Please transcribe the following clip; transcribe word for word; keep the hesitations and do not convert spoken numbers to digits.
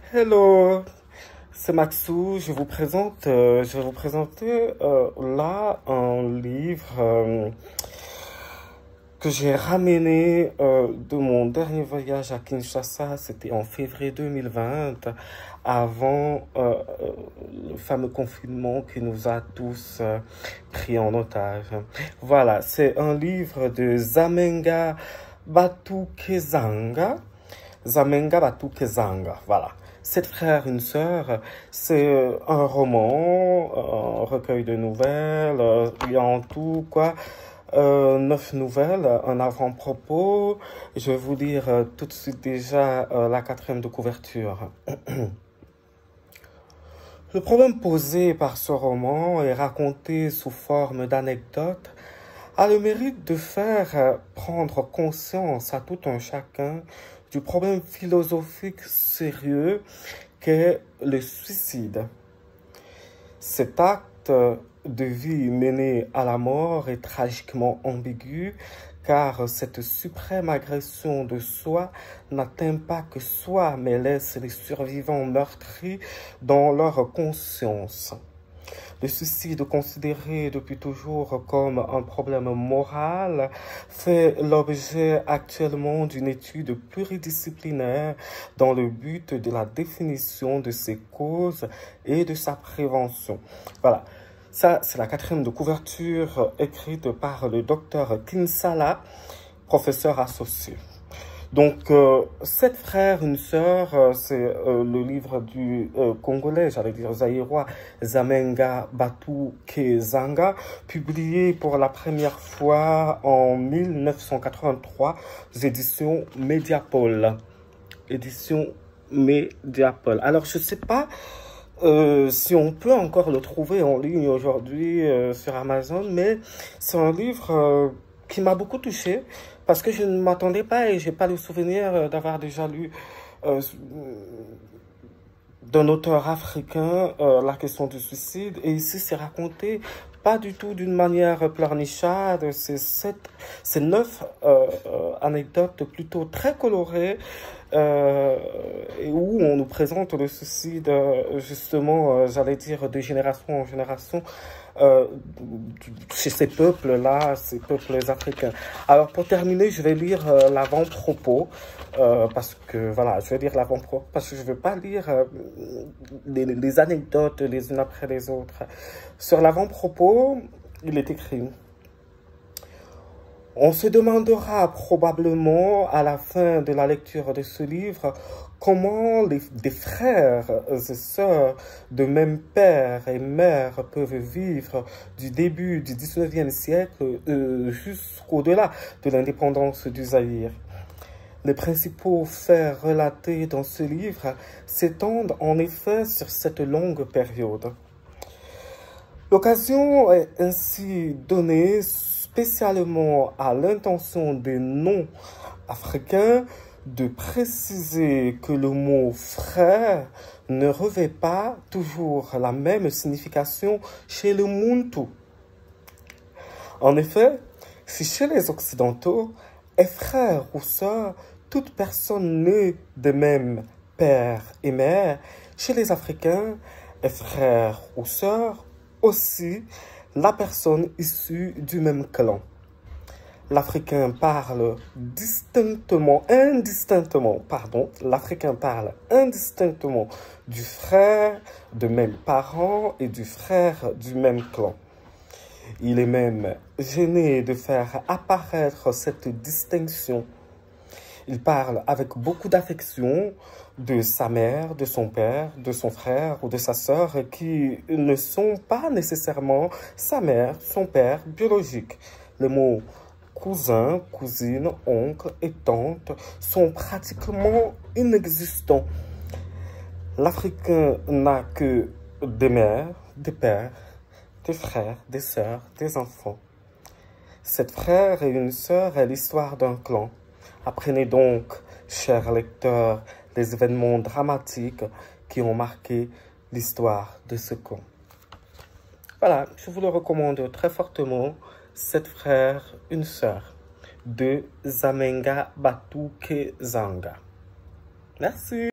Hello, c'est Maxou. Je vous présente, euh, je vais vous présenter euh, là un livre euh, que j'ai ramené euh, de mon dernier voyage à Kinshasa. C'était en février deux mille vingt, avant euh, euh, le fameux confinement qui nous a tous euh, pris en otage. Voilà, c'est un livre de Zamenga Batukezanga. Zamenga Batukezanga, voilà. Sept frères, une sœur, c'est un roman, un recueil de nouvelles, euh, il y a en tout, quoi, euh, neuf nouvelles, un avant-propos. Je vais vous lire euh, tout de suite déjà euh, la quatrième de couverture. Le problème posé par ce roman et raconté sous forme d'anecdotes a le mérite de faire prendre conscience à tout un chacun du problème philosophique sérieux qu'est le suicide. Cet acte de vie mené à la mort est tragiquement ambigu, car cette suprême agression de soi n'atteint pas que soi, mais laisse les survivants meurtris dans leur conscience. Le suicide, considéré depuis toujours comme un problème moral, fait l'objet actuellement d'une étude pluridisciplinaire dans le but de la définition de ses causes et de sa prévention. Voilà, ça c'est la quatrième de couverture écrite par le docteur Kinsala, professeur associé. Donc, euh, sept frères, une sœur, euh, c'est euh, le livre du euh, Congolais, j'allais dire zaïrois, Zamenga Batukezanga, publié pour la première fois en mille neuf cent quatre-vingt-trois, aux éditions Mediapol. Édition Mediapol. Alors, je ne sais pas euh, si on peut encore le trouver en ligne aujourd'hui euh, sur Amazon, mais c'est un livre euh, qui m'a beaucoup touché, parce que je ne m'attendais pas et j'ai pas le souvenir d'avoir déjà lu euh, d'un auteur africain euh, la question du suicide. Et ici, c'est raconté pas du tout d'une manière pleurnichade. C'est sept, c'est neuf euh, euh, anecdotes plutôt très colorées euh, et où on nous présente le suicide justement, euh, j'allais dire, de génération en génération. Euh, chez ces peuples-là, ces peuples africains. Alors, pour terminer, je vais lire euh, l'avant-propos, euh, parce que, voilà, je vais lire l'avant-propos, parce que je ne veux pas lire euh, les, les anecdotes les unes après les autres. Sur l'avant-propos, il est écrit: on se demandera probablement à la fin de la lecture de ce livre comment les, des frères et sœurs de même père et mère peuvent vivre du début du dix-neuvième siècle euh, jusqu'au-delà de l'indépendance du Zaïre. Les principaux faits relatés dans ce livre s'étendent en effet sur cette longue période. L'occasion est ainsi donnée spécialement à l'intention des non-africains de préciser que le mot « frère » ne revêt pas toujours la même signification chez le Muntu. En effet, si chez les Occidentaux est frère ou sœur toute personne née de même père et mère, chez les Africains est frère ou sœur aussi la personne issue du même clan. L'Africain parle distinctement, indistinctement, pardon, l'Africain parle indistinctement du frère de même parent et du frère du même clan. Il est même gêné de faire apparaître cette distinction. Il parle avec beaucoup d'affection de sa mère, de son père, de son frère ou de sa sœur qui ne sont pas nécessairement sa mère, son père biologique. Les mots cousin, cousine, oncle et tante sont pratiquement inexistants. L'Africain n'a que des mères, des pères, des frères, des sœurs, des enfants. Sept frères et une sœur est l'histoire d'un clan. Apprenez donc, chers lecteurs, les événements dramatiques qui ont marqué l'histoire de ce clan. Voilà, je vous le recommande très fortement. Sept frères, une sœur, de Zamenga Batukezanga. Merci.